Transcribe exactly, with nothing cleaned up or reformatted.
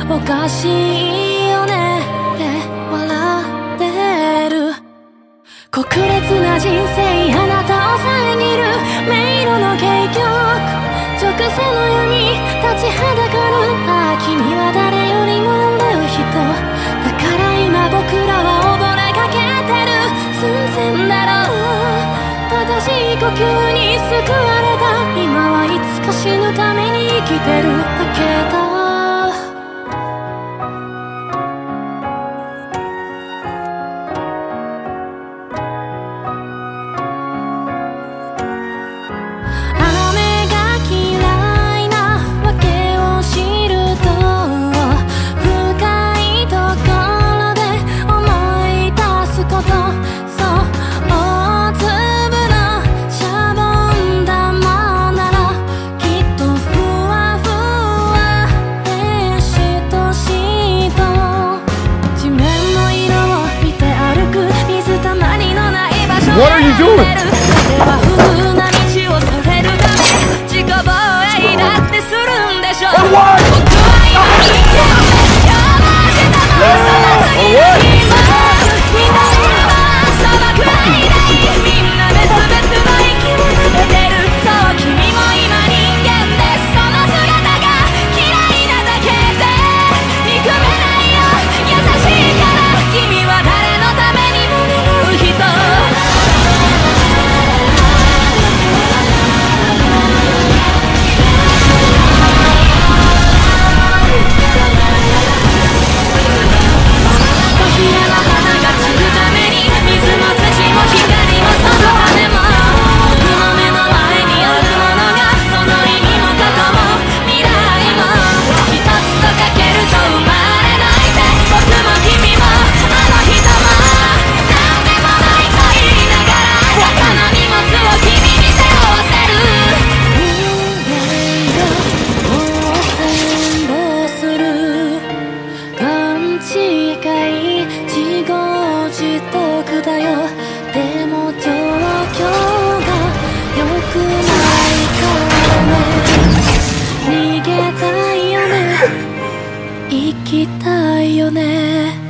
おかしいよねって笑ってる。酷烈な人生あなたを遮る迷路の結局、直線の闇立ちはだかる。ああ君は誰よりもいる人だから今僕らは溺れかけてる。寸前だろう正しい呼吸に救われた。今はいつか死ぬために生きてるだけだ。 What are you doing? Oh, what?でも状況が良くないからね。逃げたいよね、生きたいよね。